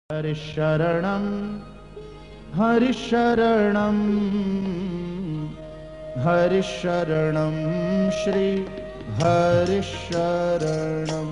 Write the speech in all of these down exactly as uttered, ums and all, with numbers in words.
हरिशरणं हरिशरणं हरिशरणं श्री हरिशरणं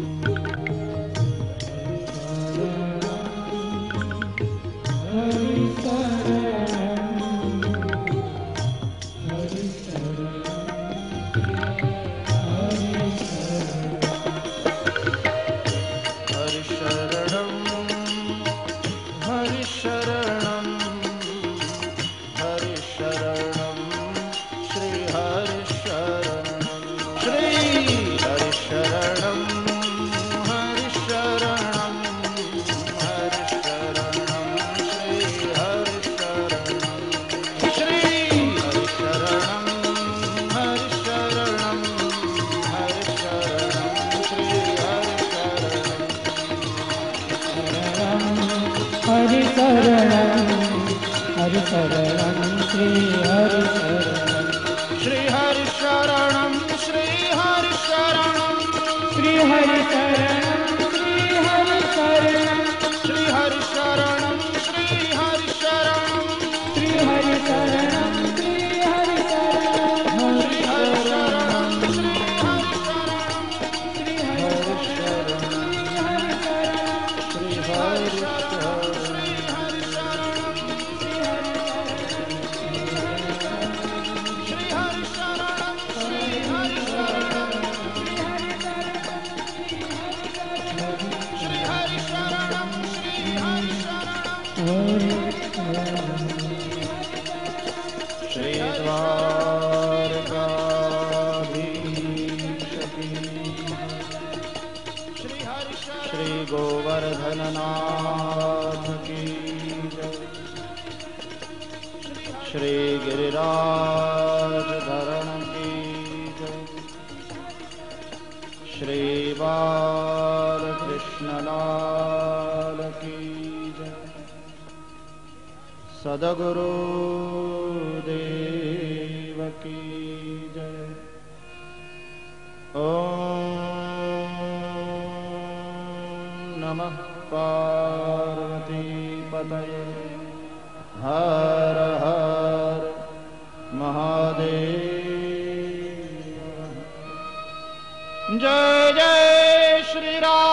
हरिशरणं श्री हरिशरणं श्री हरिशरणं श्री हरिशरणं श्री हरिशरणं श्री हरिशरणं श्री हरिशरणं श्री हरिशरणं श्री हरिशरणं श्री हरिशरणं श्री हरिशरणं श्री श्री गोवर्धननाथ की जय। श्री गिरिराज धरण की जय। श्री बालकृष्णलाल की जय। सद्गुरु देव की जय। ओम नमः पार्वती पतये हर हर महादेव। जय जय श्री राम।